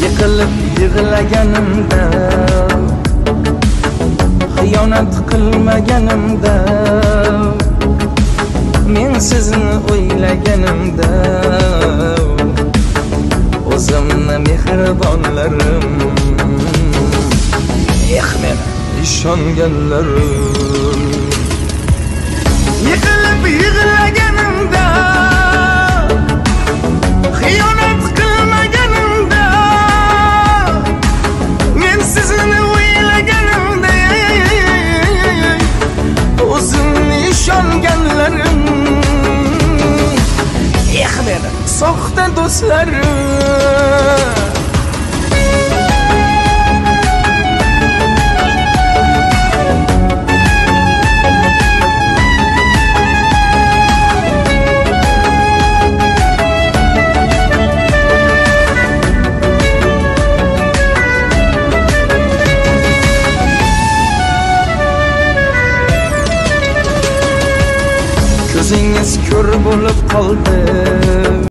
yiqilib yig'laganimda, xiyonat qilmaganimda, men sizni o'ylaganimda, o'zimni mehribonlarim, men ishonganlarim, yiqilib yig'laganimda, xiyonat qilmaganimda, men sizni o'ylaganimda, o'zimni ishonganlarim, men soxta do'stlarim. Ko'zingiz ko'r bo'lib qoldi,